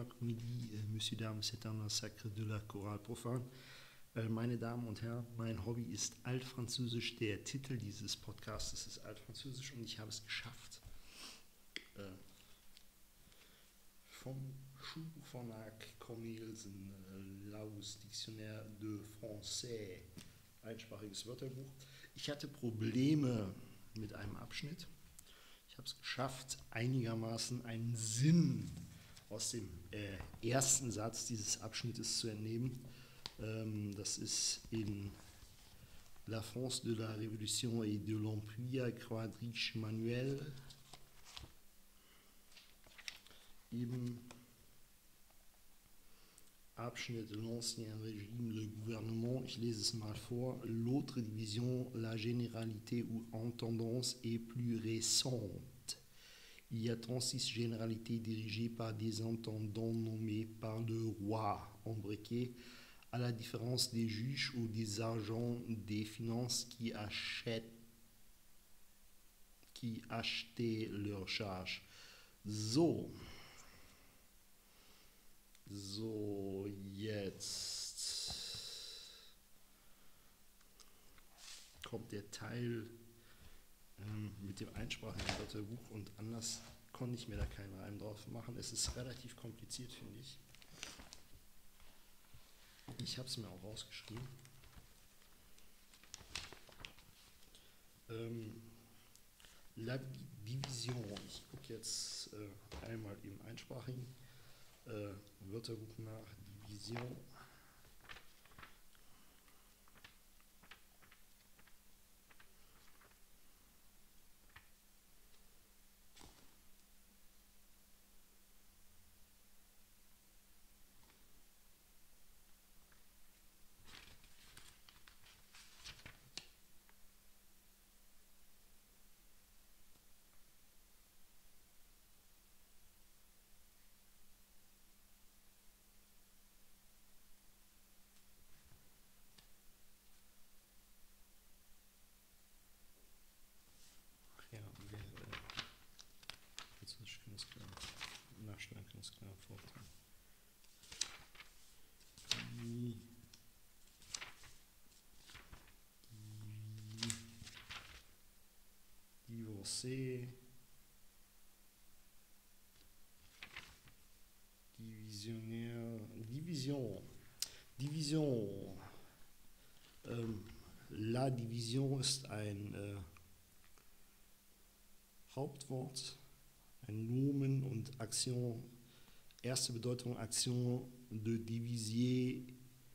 après-midi, Monsieur, Dames, c'est un Sacre de la Chorale Profane. Meine Damen und Herren, mein Hobby ist Altfranzösisch. Der Titel dieses Podcasts ist Altfranzösisch und ich habe es geschafft. Vom Schulbuchverlag Cornelsen, Laus Dictionnaire de Français, einsprachiges Wörterbuch. Ich hatte Probleme mit einem Abschnitt. Ich habe es geschafft, einigermaßen einen Sinn aus dem ersten Satz dieses Abschnittes zu entnehmen. Das ist in La France de la Révolution et de l'Empire, Quadriche Manuel, eben Abschnitt L'Ancien Régime, le gouvernement, ich lese es mal vor, l'autre division, la généralité ou intendance est plus récente. Il y a 36 généralités dirigées par des intendants nommés par le roi, embriqués, à la différence des juges ou des agents des finances qui achetaient leurs charges. So, jetzt kommt der Teil mit dem einsprachigen Wörterbuch und anders konnte ich mir da keinen Reim drauf machen. Es ist relativ kompliziert, finde ich. Ich habe es mir auch rausgeschrieben. La Division. Ich gucke jetzt einmal im einsprachigen Wörterbuch nach Division. Ja, jetzt kann es klar nachschlagen, kann es klar vortragen. Divorcé, Divisionnaire, Division. La Division ist ein Hauptwort, ein Nomen und Aktion. Erste Bedeutung Action de diviser,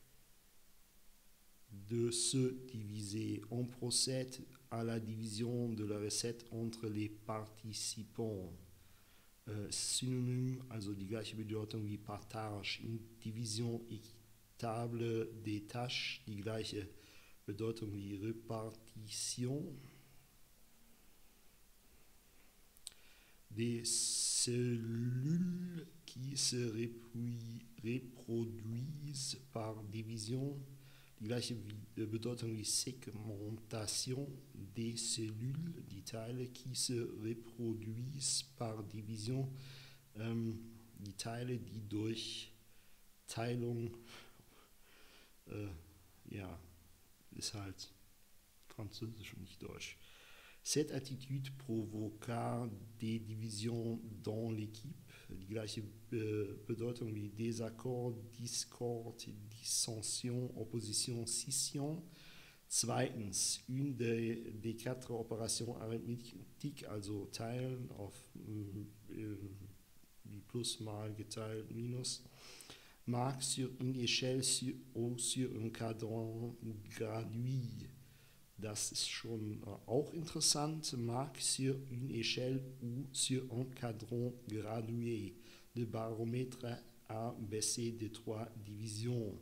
de se diviser. On procède à la division de la recette entre les participants. Synonym, also die gleiche Bedeutung wie Partage. Division équitable des tâches, die gleiche Bedeutung wie Repartition. Des cellules qui se reproduisent par division, die gleiche Bedeutung wie Segmentation. Des cellules, die Teile qui se reproduisent par division, die Teile, die durch Teilung, ist halt Französisch und nicht Deutsch. Cette attitude provoqua des divisions dans l'équipe, die gleiche Bedeutung wie Désaccord, Discord, Dissension, Opposition, Scission. Zweitens, une des quatre opérations arithmétiques, also teilen auf wie plus, mal, geteilt, minus, marque sur une échelle ou sur un cadran gradué. Das ist schon auch interessant. Marque sur une échelle ou sur un cadran gradué. Le baromètre a baissé de 3 divisions.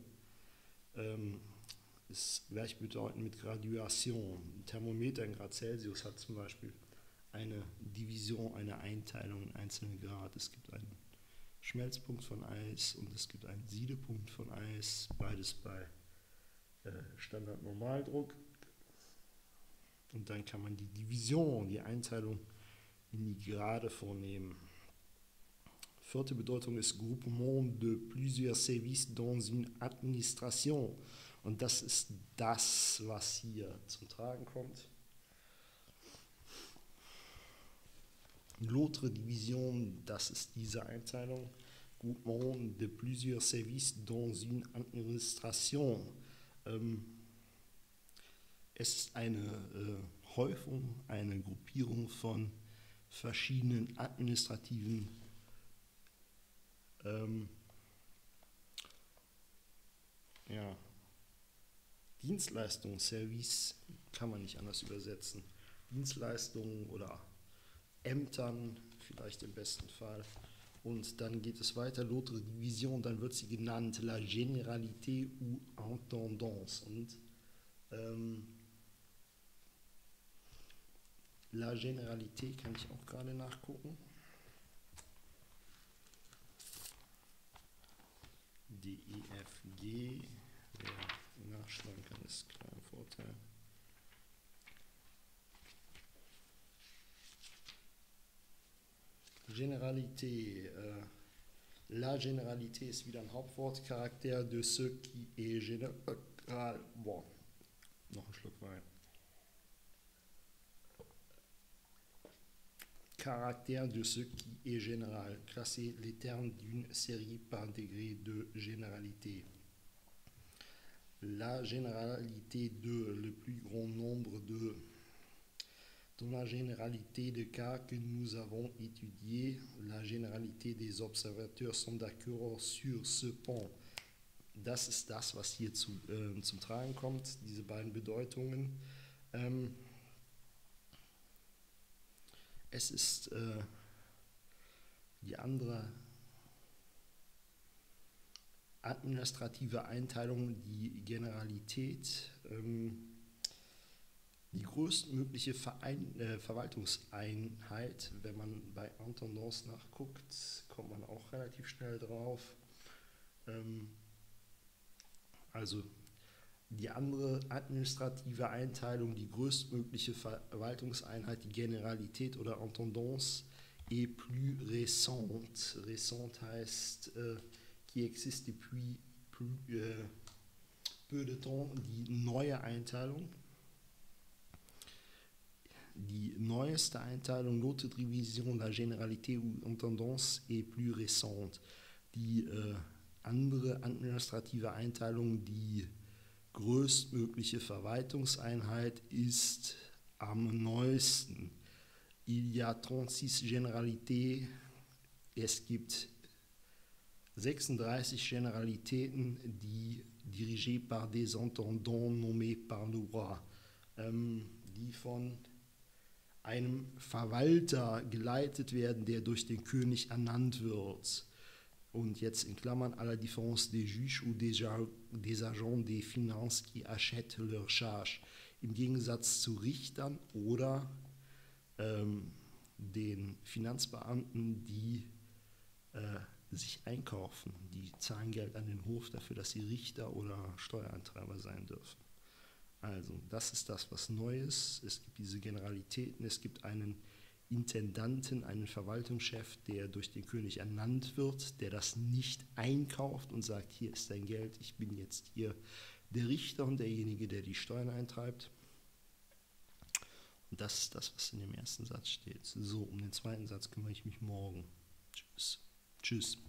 Ist gleichbedeutend mit Graduation. Ein Thermometer in Grad Celsius hat zum Beispiel eine Division, eine Einteilung in einzelne Grad. Es gibt einen Schmelzpunkt von Eis und es gibt einen Siedepunkt von Eis, beides bei Standard-Normaldruck. Und dann kann man die Division, die Einteilung in die Grade vornehmen. Vierte Bedeutung ist Groupement de plusieurs services dans une administration. Und das ist das, was hier zum Tragen kommt. L'autre division, das ist diese Einteilung. Groupement de plusieurs services dans une administration. Es ist eine Häufung, eine Gruppierung von verschiedenen administrativen Dienstleistungen, Service kann man nicht anders übersetzen. Dienstleistungen oder Ämtern vielleicht im besten Fall. Und dann geht es weiter, l'autre division, dann wird sie genannt la généralité ou intendance. Und la généralité kann ich auch gerade nachgucken. D, E, F, G, wer nachschlagen kann, ist klar ein Vorteil. Généralité. La Généralité ist wieder ein Hauptwort. Caractère de ce qui est général. Boah, noch ein Schluck Wein. Caractère de ce qui est général. Classer les termes d'une série par degré de généralité. La généralité de le plus grand nombre de. Dans la généralité des cas que nous avons étudiés, la généralité des Observateurs sont d'accord sur ce point. Das ist das, was hier zum Tragen kommt, diese beiden Bedeutungen. Es ist die andere administrative Einteilung, die Generalität. Die größtmögliche Verwaltungseinheit, wenn man bei Intendance nachguckt, kommt man auch relativ schnell drauf. Also die andere administrative Einteilung, die größtmögliche Verwaltungseinheit, die Generalität oder Intendance, est plus récente. Récente heißt, qui existe depuis peu de temps, die neue Einteilung. Die neueste Einteilung, l'autre division, la généralité ou intendance, est plus récente. Die andere administrative Einteilung, die größtmögliche Verwaltungseinheit, ist am neuesten. Il y a 36 Generalités. Es gibt 36 Generalitäten, die dirigées par des intendants nommés par le roi, die von einem Verwalter geleitet werden, der durch den König ernannt wird. Und jetzt in Klammern, à la différence des juges ou des agents des finances qui achètent leur charge. Im Gegensatz zu Richtern oder den Finanzbeamten, die sich einkaufen. Die zahlen Geld an den Hof dafür, dass sie Richter oder Steuereintreiber sein dürfen. Also, das ist das, was neu ist. Es gibt diese Generalitäten, es gibt einen Intendanten, einen Verwaltungschef, der durch den König ernannt wird, der das nicht einkauft und sagt, hier ist dein Geld, ich bin jetzt hier der Richter und derjenige, der die Steuern eintreibt. Und das ist das, was in dem ersten Satz steht. So, um den zweiten Satz kümmere ich mich morgen. Tschüss. Tschüss.